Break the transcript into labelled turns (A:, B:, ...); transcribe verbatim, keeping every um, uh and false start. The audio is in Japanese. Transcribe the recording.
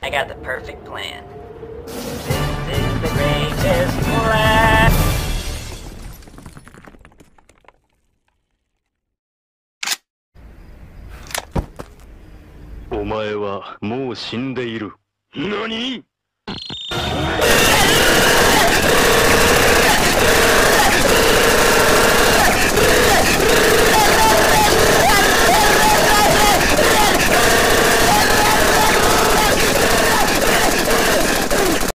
A: I got the perfect plan. This is the greatest plan.
B: お前はもう死んでいる。何？